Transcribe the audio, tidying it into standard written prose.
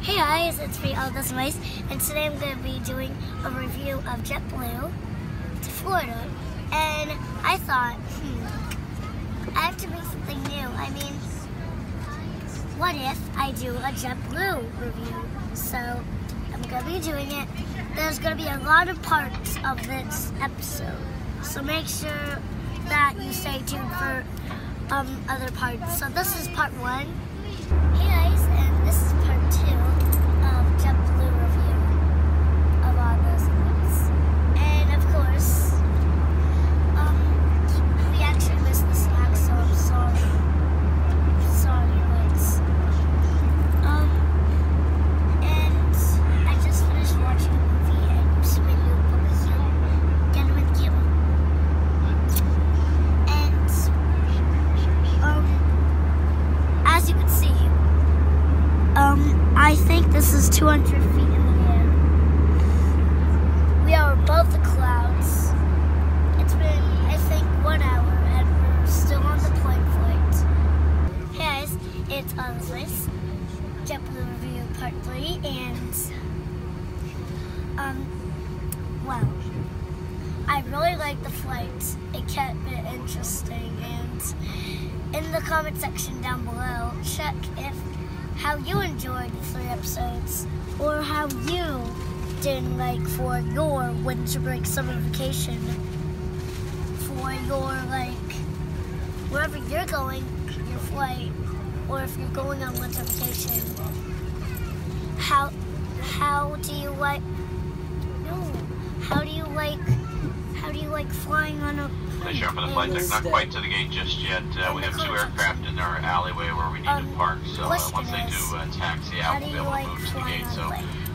Hey guys, it's me, All This Mice, and today I'm going to be doing a review of JetBlue to Florida. And I thought, I have to make something new. I mean, what if I do a JetBlue review? So I'm going to be doing it. There's going to be a lot of parts of this episode, so make sure that you stay tuned for other parts. So this is part 1. Hey guys, and this is part 2 of JetBlue review of All Those Mice. And of course, we actually missed the snack, so I'm sorry. Sorry, guys. And I just finished watching a movie and Swinyu Puppy Get with you. And as you can see, I think this is 200 feet in the air. We are above the clouds. It's been, I think, 1 hour and we're still on the plane flight. Hey guys, it's All This Mice, JetBlue review part 3, and well, I really liked the flight. It kept it interesting, and in the comment section down below, check how you enjoyed the 3 episodes, or how you did for your winter break summer vacation, for your wherever you're going, your flight, or if you're going on winter vacation. How do you like flying on a plane? Sure, for the flight deck, not quite to the gate just yet. We have 2 aircraft in our alleyway where we need to park, so once they do taxi out, we'll be able to move to the gate. So